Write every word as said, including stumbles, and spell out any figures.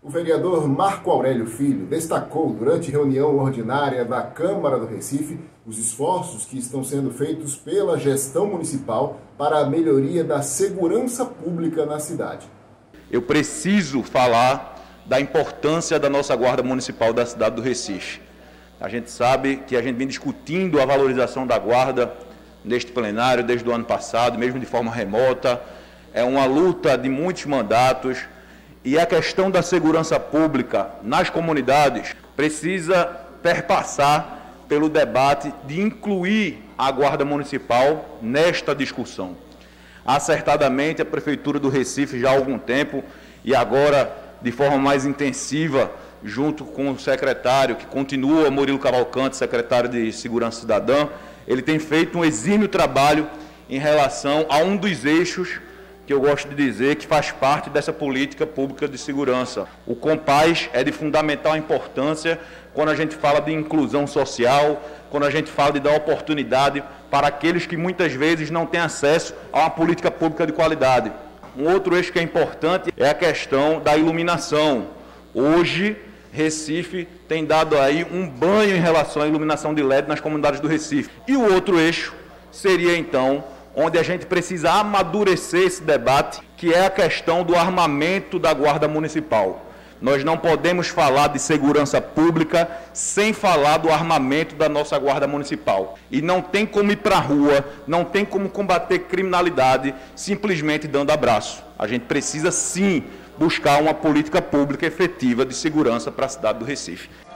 O vereador Marco Aurélio Filho destacou durante reunião ordinária da Câmara do Recife os esforços que estão sendo feitos pela gestão municipal para a melhoria da segurança pública na cidade. Eu preciso falar da importância da nossa Guarda Municipal da cidade do Recife. A gente sabe que a gente vem discutindo a valorização da Guarda neste plenário desde o ano passado, mesmo de forma remota. É uma luta de muitos mandatos. E a questão da segurança pública nas comunidades precisa perpassar pelo debate de incluir a Guarda Municipal nesta discussão. Acertadamente, a Prefeitura do Recife já há algum tempo, e agora de forma mais intensiva, junto com o secretário, que continua, Murilo Cavalcante, secretário de Segurança Cidadã, ele tem feito um exímio trabalho em relação a um dos eixos que eu gosto de dizer que faz parte dessa política pública de segurança. O Compaz é de fundamental importância quando a gente fala de inclusão social, quando a gente fala de dar oportunidade para aqueles que muitas vezes não têm acesso a uma política pública de qualidade. Um outro eixo que é importante é a questão da iluminação. Hoje, Recife tem dado aí um banho em relação à iluminação de L E D nas comunidades do Recife. E o outro eixo seria, então, onde a gente precisa amadurecer esse debate, que é a questão do armamento da Guarda Municipal. Nós não podemos falar de segurança pública sem falar do armamento da nossa Guarda Municipal. E não tem como ir para a rua, não tem como combater criminalidade simplesmente dando abraço. A gente precisa, sim, buscar uma política pública efetiva de segurança para a cidade do Recife.